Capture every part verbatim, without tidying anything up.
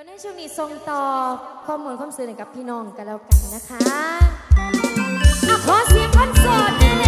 ในช่วงนี้ส่งต่อข้อมูลข้อมูลให้กับพี่น้องกันแล้วกันนะคะขอเสียงคอนเสิร์ตแน่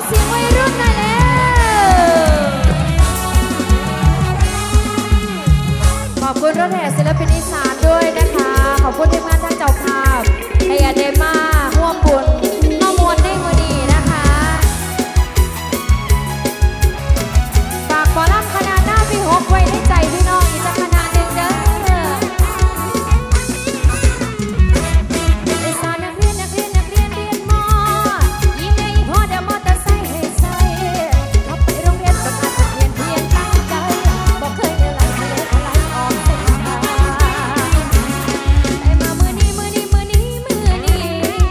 เสียงวัยรุ่นหน่อยแล้วขอบคุณรถแห่ศิลปินอีสานด้วยนะคะขอบคุณทีมงานทางเจ้าภาพไอเดมาร่วมบุญข้อมูลได้มือดีนะคะฝากบอลำคณะหน้าพี่หกไว้ในใจพี่น้องอีกสักคณะหนึ่งเด้อไอสอนนักเรียนนักเรียนนักเรียนเรียนมอยิ่งไงพ่อเดี๋ยวมอเตอร์ไซค์ให้ใส่ขับไปโรงเรียนประกาศเพียนเพียนตั้งใจบอกเคยเรียนอะไรทะเลอะไรออกเส้นทางแต่มามือนี้มือนี้มือนี้มือนี้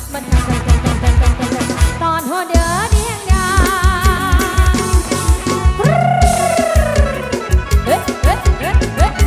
มันตอนหัวเดือดเดียงดาเฮ้ยเฮ้ยเฮ้ยเฮ้ย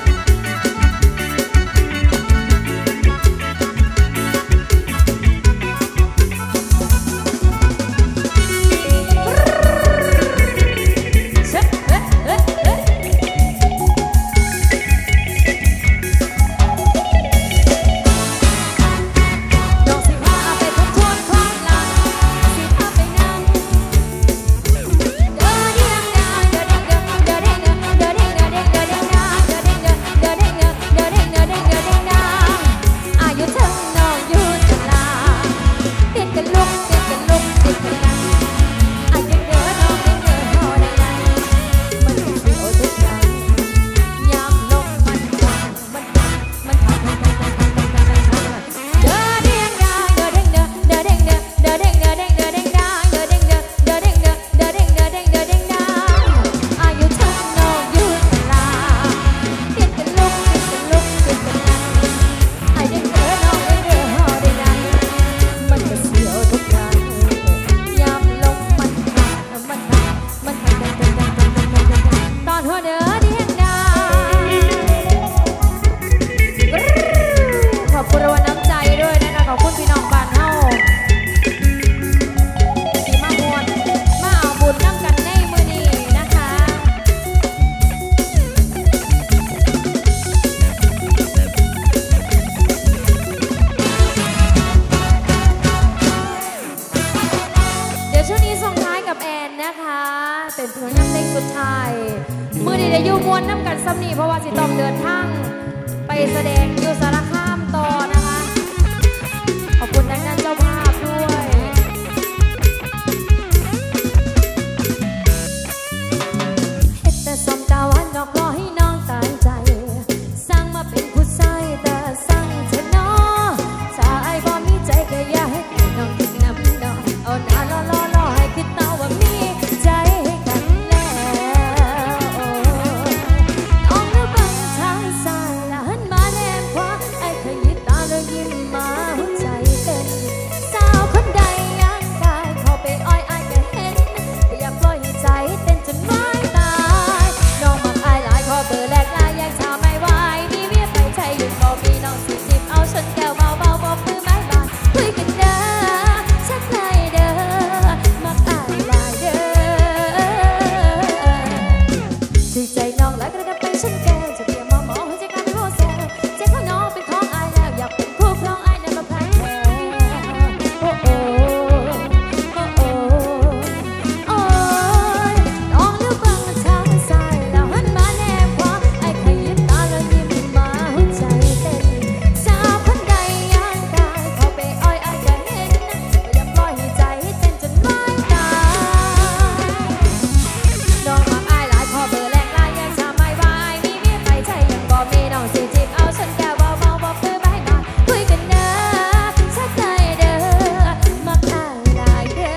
เป็นเพลงเพลงสุดท้ายมือดีได้อยู่มวนน้ำกันซ้ำนี่เพราะว่าสิต้องเดินทางไปแสดงอยู่สารคามต่อนะคะขอบคุณทางด้านเจ้าภาพด้วยเฮ็ดแต่สมตาวันดอกรอให้น้องตายใจสร้างมาเป็นผู้ชายแต่สร้างเธอน้อถ้าไอ้บ่มีใจก็อย่าให้น้องคิดน้ำดอกเอาหน้าล้อล้อล้อให้คิดเอาว่ามีใจกันแล้วน้องนึกบังทางสายละหันมาแนมขวาไอ้เคยยิ้มตาแล้วยิ้มมาหัวใจเต้นสาวคนใดยังกายเข้าไปอ้อยไอ้ก็เห็นอย่าปล่อยให้ใจเต้นจนไม่ตายน้องมักอายหลายขอเบอร์แรกลายยังชาไม่ไหวมีเมียไปใจหยุดก็มีน้องสิจิบเอาฉันแก้วเบาเบาบอกมือไม้บานคุยกันเด้อชักไหนเด้อมักอายหลายเด้อถือใจน้องหลายกระดับไปฉันแก้วจะเตรียมมอมอให้ใจกันไม่โหดแซวใจของน้องเป็นของอายแล้วอยากเป็นคู่ครองอายนั้นมาแพ้โอ้โอ้โอ้โอ้โอ้ยน้องเลี้ยวบังทางซ้ายแล้วหันมาแนมขวาไอ้ขยิบตาแล้วยิ้มมาหัวใจเต้นสาวคนใดยังกายเข้าไปอ้อยอายก็เห็นอย่าปล่อยให้ใจเต้นจนไม่ตายน้องมักอายหลายขอเบอร์แรกลายยังชาไม่ไหวมีเมียไปใจยังบ่มีน้องสิจีบเอาฉันแก้วเบาเบาบอกมือไม้บานคุยกันเด้อชักใจเด้อมักอายหลายเด้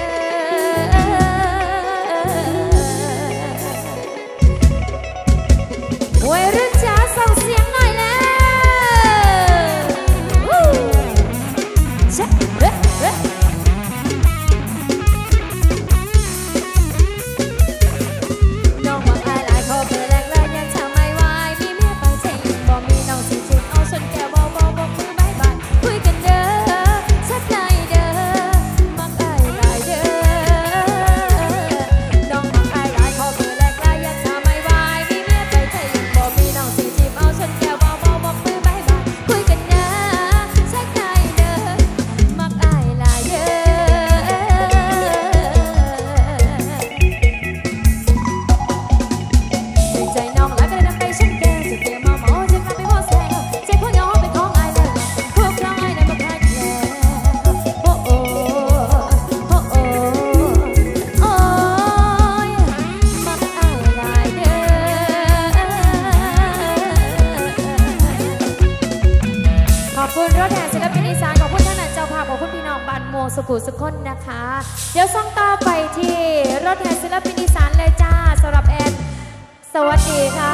อวัยรุ่นจ๋าส่งเสียงหน่อยแล้ววู้เช็คเฮ้เฮ้น้องมักอายหลายขอเบอร์แรกลายยังชาไม่ไหวมีเมียไปใจยังบ่มีน้องสิจีบเอาฉันแก้วเบาเบาบอกมือไม้บานคุยกันเด้อชักใจเด้อมักอายหลายเด้อน้องมักอายหลายขอเบอร์แรกลายยังชาไม่ไหวมีเมียไปใจยังบ่มีน้องสิจีบเอาฉันแก้วเบาเบาบอกมือไม้บานคุยกันเด้อชักใจเด้อมักอายหลายเด้อใจน้องหลายก็เลยนำไปฉันแก้วจะเตรียมมาหมอจะกลายเป็นพ่อแซวใจพ่อน้องเป็นของอายแล้วพวกเราอายนั้นมาพักแล้วโอ้โอ้โอ้โอ้โอ้ยมักอายหลายเด้อขอบคุณรถแห่ศิลปินอีสานขอบคุณท่านอาจารย์เจ้าภาพขอบคุณพี่น้องบ้านม่วงสุขุมสุขคนนะคะ เดี๋ยวส่งต่อไปที่รถแห่ศิลปินอีสานเลยจ้าสำหรับแอนสวัสดีค่ะ